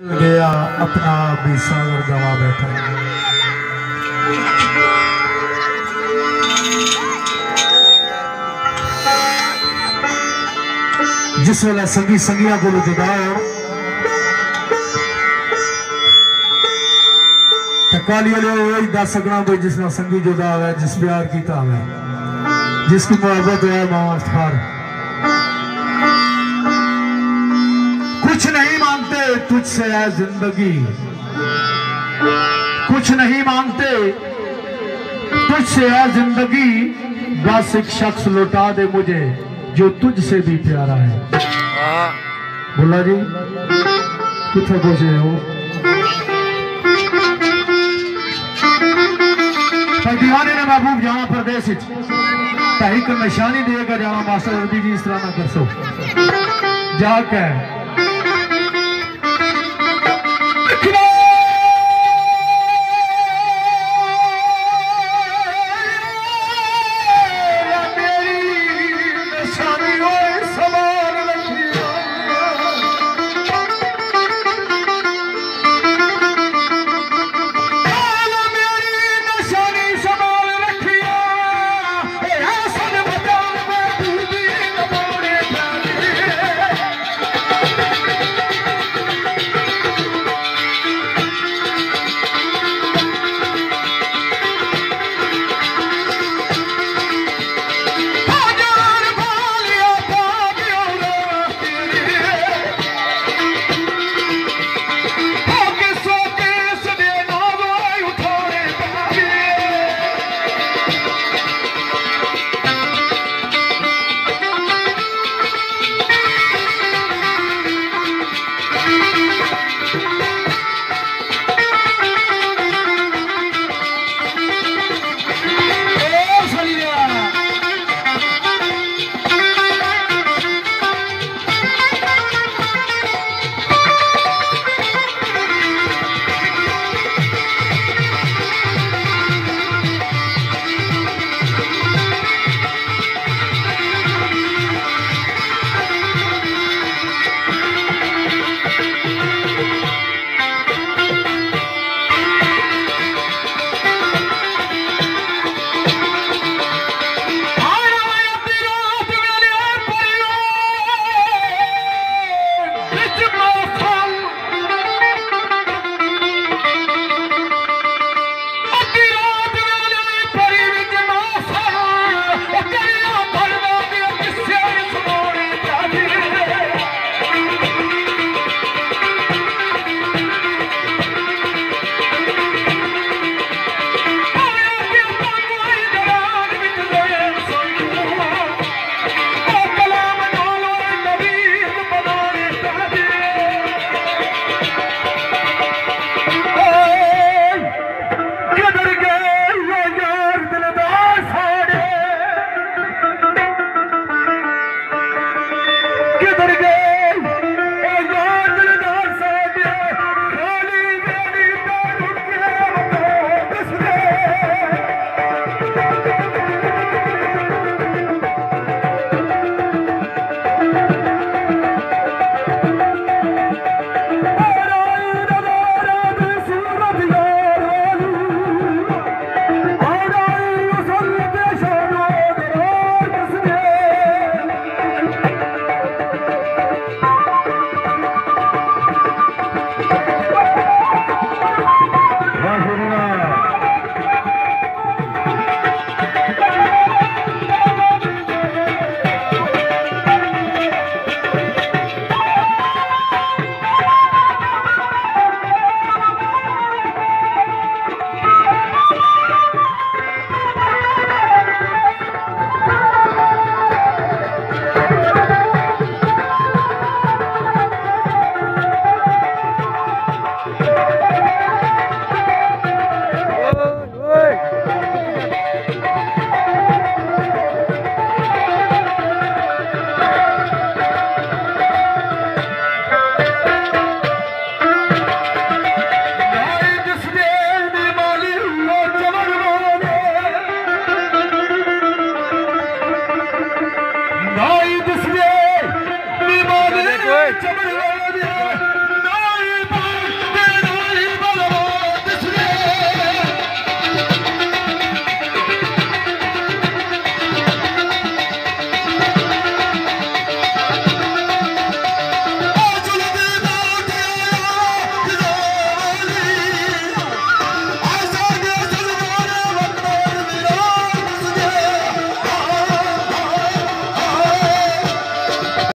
गया अपना भी सागर गवा बैठा। जिस वेले संगी संगिया को जुदाओ काली वही दस सकना भाई जिसना संगी जुदा है, जिस प्यार किया है, जिसकी मोहब्बत है मार। कुछ नहीं मांगते तुझसे है जिंदगी, कुछ नहीं मांगते तुझसे है जिंदगी, बस एक शख्स लौटा दे मुझे जो तुझसे भी प्यारा है। बोला जी कितने पूछे हो दीवाने ने महबूब जाना प्रदेश तहरीक निशानी देकर जाना। मास्टर अरबी जी इस तरह ना कर सो जाके